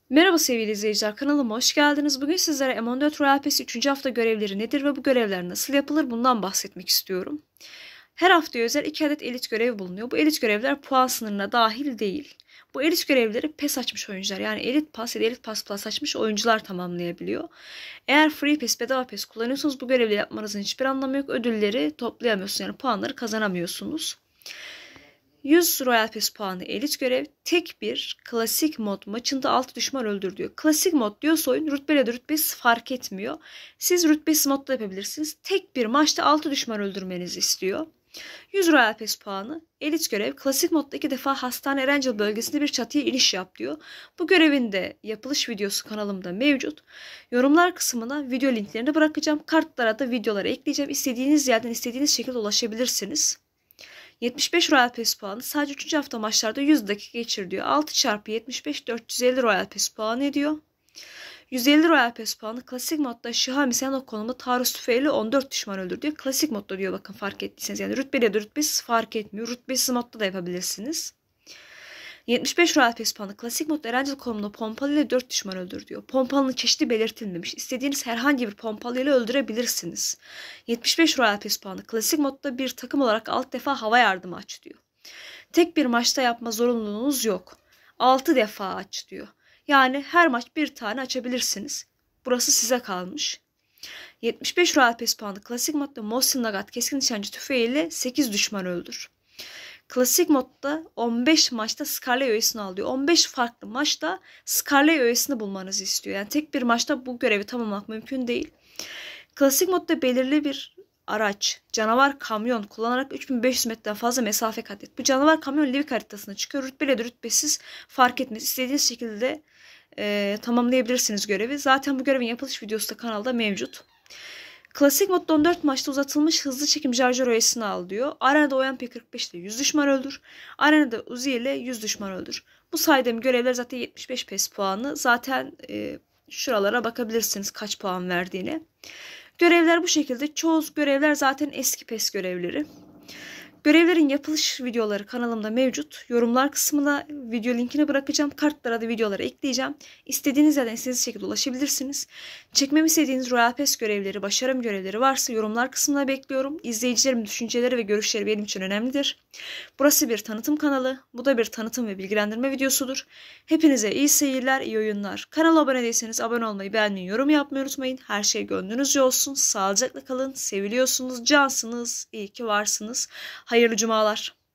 Merhaba sevgili izleyiciler, kanalıma hoş geldiniz. Bugün sizlere M14 Royal Pass 3. hafta görevleri nedir ve bu görevler nasıl yapılır bundan bahsetmek istiyorum. Her haftaya özel 2 adet elit görev bulunuyor. Bu elit görevler puan sınırına dahil değil. Bu elit görevleri PES açmış oyuncular, yani Elit Pass ya da Elit Pass Plus açmış oyuncular tamamlayabiliyor. Eğer Free Pass, bedava Pass kullanıyorsanız bu görevleri yapmanızın hiçbir anlamı yok. Ödülleri toplayamıyorsunuz, yani puanları kazanamıyorsunuz. 100 Royal Pass puanı elit görev, tek bir klasik mod maçında 6 düşman öldür diyor. Klasik mod diyorsa oyun, rütbeli de rütbesiz fark etmiyor. Siz rütbesiz modda yapabilirsiniz. Tek bir maçta 6 düşman öldürmenizi istiyor. 100 Royal Pass puanı elit görev, klasik modda 2 defa Hastane Erencil bölgesinde bir çatıya iniş yap diyor. Bu görevin de yapılış videosu kanalımda mevcut. Yorumlar kısmına video linklerini bırakacağım. Kartlara da videoları ekleyeceğim. İstediğiniz yerden istediğiniz şekilde ulaşabilirsiniz. 75 Royal Pass puanı sadece 3. hafta maçlarda 100 dakika geçir diyor. 6 çarpı 75 450 Royal Pass puanı ediyor. 150 Royal Pass puanı klasik modda Şihami Senok konumunda taarruz tüfeğiyle 14 düşman öldür diyor. Klasik modda diyor, bakın fark ettiyseniz, yani rütbeli ya da rütbesiz fark etmiyor. Rütbesiz modda da yapabilirsiniz. 75 Royal Pass puanı klasik modda Erencil konumunda pompalı ile 4 düşman öldür diyor. Pompalının çeşidi belirtilmemiş. İstediğiniz herhangi bir pompalı ile öldürebilirsiniz. 75 Royal Pass puanı klasik modda bir takım olarak 6 defa hava yardımı aç diyor. Tek bir maçta yapma zorunluluğunuz yok. 6 defa aç diyor. Yani her maç bir tane açabilirsiniz. Burası size kalmış. 75 Royal Pass puanı klasik modda Mosin Nagant keskin nişancı tüfeğiyle 8 düşman öldür. Klasik modda 15 maçta Scarlet öğesini alıyor. 15 farklı maçta Scarlet öğesini bulmanızı istiyor. Yani tek bir maçta bu görevi tamamlamak mümkün değil. Klasik modda belirli bir araç, canavar kamyon kullanarak 3500 metreden fazla mesafe kat et. Bu canavar kamyon Livik haritasına çıkıyor. Rütbeli ya da rütbesiz fark etmez. İstediğiniz şekilde tamamlayabilirsiniz görevi. Zaten bu görevin yapılış videosu da kanalda mevcut. Klasik modda 14 maçta uzatılmış hızlı çekim şarjör öğesini al diyor. Arenada OMP45 ile 100 düşman öldür. Arenada Uzi ile 100 düşman öldür. Bu saydığım görevler zaten 75 PES puanı. Zaten şuralara bakabilirsiniz kaç puan verdiğine. Görevler bu şekilde. Çoğu görevler zaten eski PES görevleri. Görevlerin yapılış videoları kanalımda mevcut. Yorumlar kısmına video linkini bırakacağım. Kartlara da videoları ekleyeceğim. İstediğiniz yerden istediğiniz şekilde ulaşabilirsiniz. Çekmemi istediğiniz Royal Pass görevleri, başarım görevleri varsa yorumlar kısmına bekliyorum. İzleyicilerimin düşünceleri ve görüşleri benim için önemlidir. Burası bir tanıtım kanalı. Bu da bir tanıtım ve bilgilendirme videosudur. Hepinize iyi seyirler, iyi oyunlar. Kanala abone değilseniz abone olmayı, beğenmeyi, yorum yapmayı unutmayın. Her şey gönlünüzce olsun. Sağlıcakla kalın. Seviliyorsunuz, cansınız. İyi ki varsınız. Hayırlı cumalar.